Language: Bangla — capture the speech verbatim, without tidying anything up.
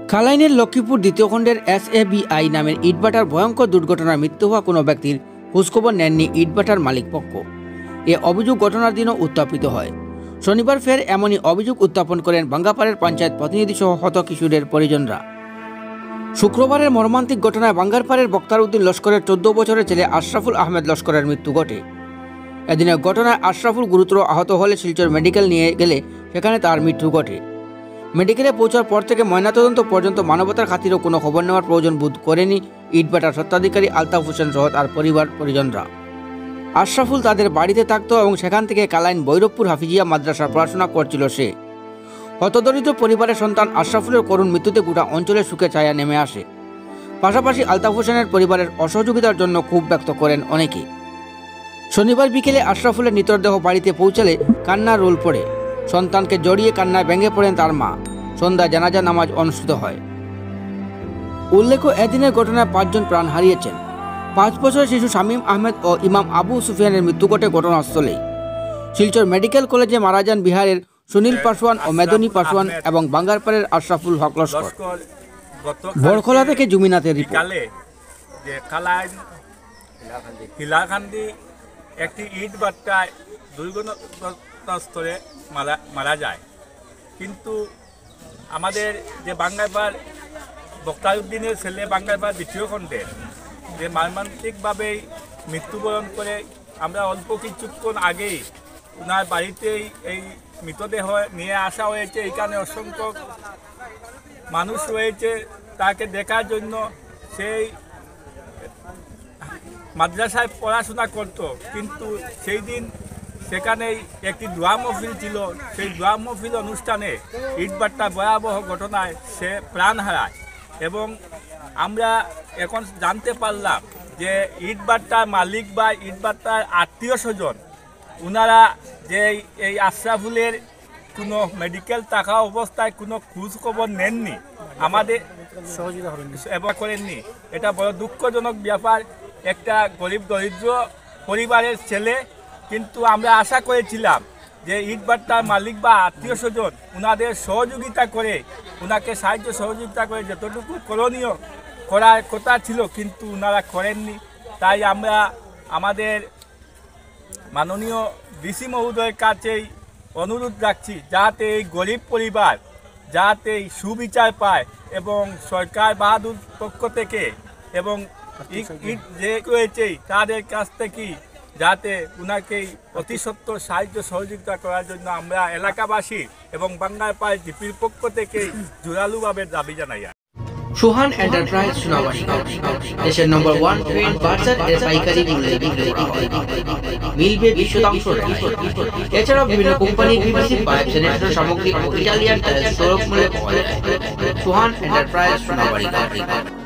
খালাইনের লক্ষ্মীপুর দ্বিতীয় খণ্ডের এস এ বি আই নামের ইটভাটার ভয়ঙ্কর দুর্ঘটনায় মৃত্যু হওয়া কোনো ব্যক্তির খোঁজখবর নেননি ইটভাটার মালিকপক্ষ। এ অভিযোগ ঘটনার দিনও উত্থাপিত হয়। শনিবার ফের এমনই অভিযোগ উত্থাপন করেন বাঙ্গাপাড়ের পঞ্চায়েত প্রতিনিধি সহ হত কিশোরের পরিজনরা। শুক্রবারের মর্মান্তিক ঘটনায় বাঙ্গারপাড়ের বক্তার উদ্দিন লস্করের চোদ্দ বছরের ছেলে আশরাফুল আহমেদ লস্করের মৃত্যু ঘটে। এদিনের ঘটনায় আশরাফুল গুরুতর আহত হলে শিলচর মেডিকেল নিয়ে গেলে সেখানে তার মৃত্যু ঘটে। মেডিকেলে পৌঁছার পর থেকে ময়নাতদন্ত পর্যন্ত মানবতার খাতিরেও কোনো খবর নেওয়ার প্রয়োজন বোধ করেনি ইটভাটার স্বত্বাধিকারী আলতাফ হোসেন সহ তার পরিবার পরিজনরা। আশরাফুল তাদের বাড়িতে থাকত এবং সেখান থেকে কালাইন ভৈরবপুর হাফিজিয়া মাদ্রাসার পড়াশোনা করছিল সে। হতদরিদ্র পরিবারের সন্তান আশরাফুলের করুণ মৃত্যুতে গোটা অঞ্চলের সুখে ছায়া নেমে আসে। পাশাপাশি আলতাফ হোসেনের পরিবারের অসহযোগিতার জন্য ক্ষোভ ব্যক্ত করেন অনেকে। শনিবার বিকেলে আশরাফুলের মৃতদেহ বাড়িতে পৌঁছালে কান্নার রোল পড়ে। সন্তানকে জড়িয়ে কান্নায় ভেঙে পড়েন তার মা। সন্ধ্যায় জানাজা নামাজ অনুষ্ঠিত হয়। উল্লেখ্য, এদিনের ঘটনায় পাঁচজন প্রাণ হারিয়েছেন। পাঁচ বছরের শিশু শামীম আহমেদ ও ইমাম আবু সুফিয়ানের মৃত্যু ঘটে ঘটনাস্থলেই। শিলচর মেডিকেল কলেজে মারা যান বিহারের সুনীল পাসওয়ান ও মেদনী পাসওয়ান এবং বাঙ্গারপাড়ের আশরাফুল হক লস্কর। বড়খোলা থেকে জুমিনাথের রিপোর্ট। একটি ইট ভাটায় দুর্ঘটনাস্থলে মারা মারা যায়। কিন্তু আমাদের যে বাঙ্গারপাড় বক্তারউদ্দিনের ছেলে বাঙ্গারপাড় দ্বিতীয় খণ্ডের যে মর্মান্তিকভাবেই মৃত্যুবরণ করে, আমরা অল্প কিছুক্ষণ আগেই ওনার বাড়িতেই এই মৃতদেহ নিয়ে আসা হয়েছে। এখানে অসংখ্য মানুষ রয়েছে তাকে দেখার জন্য। সেই মাদ্রাসায় পড়াশোনা করত, কিন্তু সেই দিন সেখানেই একটি দোয়া মহফিল ছিল। সেই দোয়া মহফিল অনুষ্ঠানে ইটভাটার ভয়াবহ ঘটনায় সে প্রাণ হারায়। এবং আমরা এখন জানতে পারলাম যে ইটভাটার মালিক বা ইটভাটার আত্মীয় স্বজন ওনারা যে এই আশরাফুলের কোনো মেডিকেল থাকা অবস্থায় কোনো খোঁজ খবর নেননি, আমাদের সহযোগিতা করেননি। এটা বড় দুঃখজনক ব্যাপার। একটা গরিব দরিদ্র পরিবারের ছেলে, কিন্তু আমরা আশা করেছিলাম যে ইটভাটার মালিক বা আত্মীয় স্বজন ওনাদের সহযোগিতা করে, ওনাকে সাহায্য সহযোগিতা করে যতটুকু করণীয় করার কথা ছিল, কিন্তু ওনারা করেননি। তাই আমরা আমাদের মাননীয় ডিসি মহোদয়ের কাছেই অনুরোধ রাখছি যাতে এই গরিব পরিবার যাতে সুবিচার পায় এবং সরকার বাহাদুর পক্ষ থেকে এবং ইট যে রয়েছে তাদের কাছ থেকে যাতে ওনাকে অতি সত্বর সাহায্য সহযোগিতা করার জন্য আমরা এলাকাবাসী এবং বাঙ্গারপাড় জিপির পক্ষ থেকে জোরালোভাবে দাবি জানাই। সোহান এন্টারপ্রাইজ সোনাবাড়ি দেশের নম্বর ওয়ান পেইন্ট বার্জার এর পাইকারি মূল্যে বিক্রি করা হয়। মিলবে বিশ শতাংশ। এছাড়াও বিভিন্ন কোম্পানির পিভিসি পাইপ, স্যানিটারি সামগ্রী ও ইটালিয়ান টাইলস সুলভ মূল্যে পাওয়া যায়। সোহান এন্টারপ্রাইজ সোনাবাড়ি।